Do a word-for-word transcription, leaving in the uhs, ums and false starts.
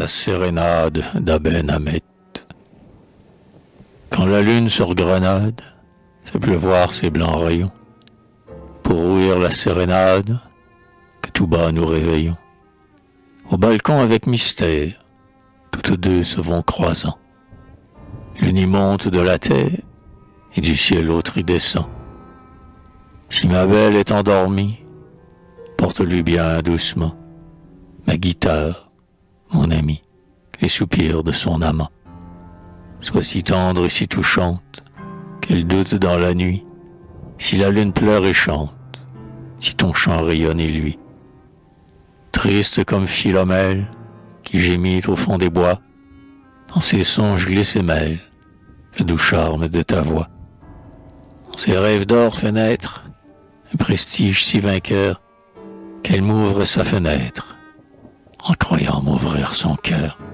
la sérénade d'Aben Hamet. Quand la lune sur Grenade fait pleuvoir ses blancs rayons, pour ouïr la sérénade, que tout bas nous réveillons. Au balcon avec mystère, toutes deux se vont croisant. L'une y monte de la terre, et du ciel l'autre y descend. Si ma belle est endormie, porte-lui bien doucement ma guitare, mon ami, les soupirs de son amant. Sois si tendre et si touchante, qu'elle doute dans la nuit, si la lune pleure et chante, si ton chant rayonne et lui. Triste comme Philomèle, qui gémit au fond des bois, dans ses songes glisse et mêle le doux charme de ta voix. Dans ses rêves d'or fait naître un prestige si vainqueur, qu'elle m'ouvre sa fenêtre, en croyant m'ouvrir son cœur.